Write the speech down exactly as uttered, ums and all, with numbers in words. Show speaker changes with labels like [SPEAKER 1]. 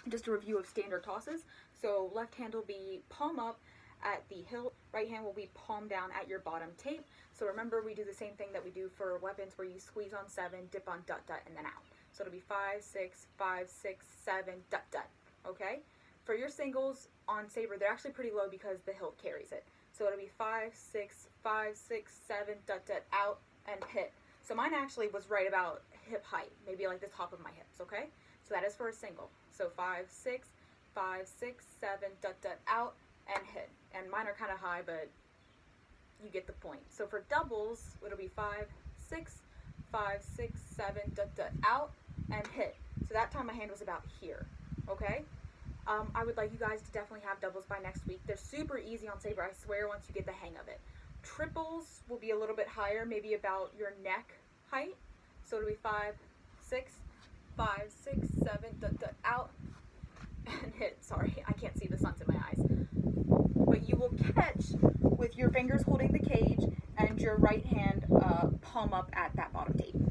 [SPEAKER 1] just a review of standard tosses. So left hand will be palm up at the hilt, right hand will be palm down at your bottom tape. So remember, we do the same thing that we do for weapons, where you squeeze on seven, dip on dut dut, and then out. So it'll be five, six, five, six, seven, dut dut, okay? For your singles on saber, they're actually pretty low because the hilt carries it. So it'll be five, six, five, six, seven, dut dut, out, and hit. So mine actually was right about hip height, maybe like the top of my hips, okay? So that is for a single. So five, six, five, six, seven, dut dut, out, and hit. And mine are kind of high, but you get the point. So for doubles, it'll be five, six, five, six, seven, dut dut, out, and hit. So that time my hand was about here, okay? Um, I would like you guys to definitely have doubles by next week. They're super easy on saber, I swear, once you get the hang of it. Triples will be a little bit higher, maybe about your neck height. So it'll be five, six, five, six, seven, dut dut, out, and hit. Sorry, I can't see, the sun's in my eyes. But you will catch with your fingers holding the cage and your right hand uh, palm up at that bottom tape.